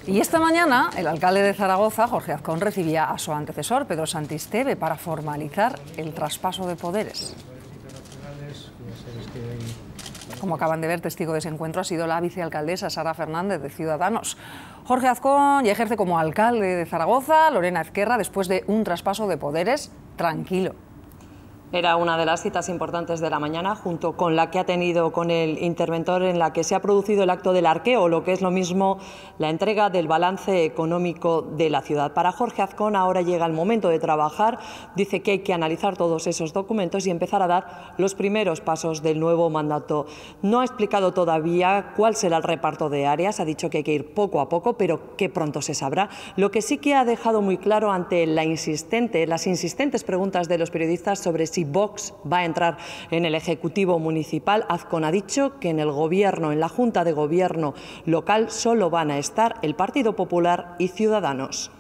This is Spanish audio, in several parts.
Y esta mañana el alcalde de Zaragoza, Jorge Azcón, recibía a su antecesor, Pedro Santisteve, para formalizar el traspaso de poderes. Como acaban de ver, testigo de ese encuentro ha sido la vicealcaldesa Sara Fernández, de Ciudadanos. Jorge Azcón ya ejerce como alcalde de Zaragoza, Lorena Ezquerra, después de un traspaso de poderes tranquilo. Era una de las citas importantes de la mañana, junto con la que ha tenido con el interventor, en la que se ha producido el acto del arqueo, lo que es lo mismo, la entrega del balance económico de la ciudad. Para Jorge Azcón ahora llega el momento de trabajar. Dice que hay que analizar todos esos documentos y empezar a dar los primeros pasos del nuevo mandato. No ha explicado todavía cuál será el reparto de áreas, ha dicho que hay que ir poco a poco, pero que pronto se sabrá. Lo que sí que ha dejado muy claro ante las insistentes preguntas de los periodistas sobre si Vox va a entrar en el Ejecutivo Municipal, Azcón ha dicho que en el Gobierno, en la Junta de Gobierno local, solo van a estar el Partido Popular y Ciudadanos.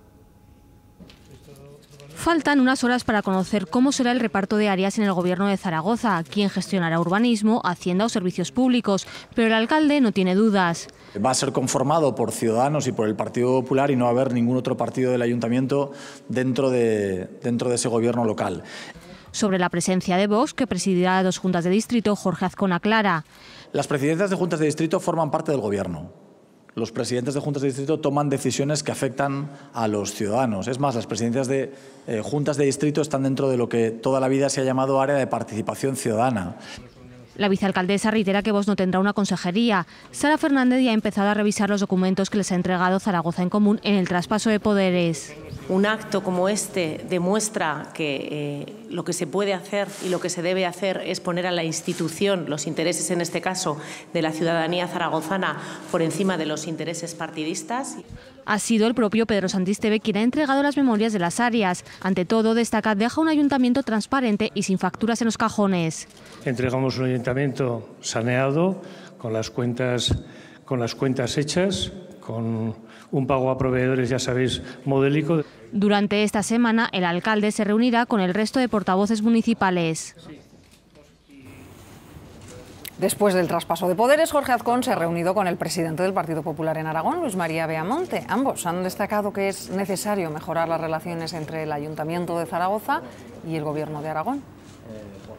Faltan unas horas para conocer cómo será el reparto de áreas en el Gobierno de Zaragoza, quién gestionará urbanismo, hacienda o servicios públicos, pero el alcalde no tiene dudas. Va a ser conformado por Ciudadanos y por el Partido Popular y no va a haber ningún otro partido del Ayuntamiento dentro de ese Gobierno local. Sobre la presencia de Vox, que presidirá 2 juntas de distrito, Jorge Azcón aclara. Las presidencias de juntas de distrito forman parte del Gobierno. Los presidentes de juntas de distrito toman decisiones que afectan a los ciudadanos. Es más, las presidencias de juntas de distrito están dentro de lo que toda la vida se ha llamado área de participación ciudadana. La vicealcaldesa reitera que Vox no tendrá una consejería. Sara Fernández ya ha empezado a revisar los documentos que les ha entregado Zaragoza en Común en el traspaso de poderes. Un acto como este demuestra que lo que se puede hacer y lo que se debe hacer es poner a la institución, los intereses en este caso de la ciudadanía zaragozana, por encima de los intereses partidistas. Ha sido el propio Pedro Santisteve quien ha entregado las memorias de las áreas. Ante todo, destaca, deja un ayuntamiento transparente y sin facturas en los cajones. Entregamos un ayuntamiento saneado, con las cuentas hechas, con un pago a proveedores, ya sabéis, modélico. Durante esta semana, el alcalde se reunirá con el resto de portavoces municipales. Después del traspaso de poderes, Jorge Azcón se ha reunido con el presidente del Partido Popular en Aragón, Luis María Beamonte. Ambos han destacado que es necesario mejorar las relaciones entre el Ayuntamiento de Zaragoza y el Gobierno de Aragón.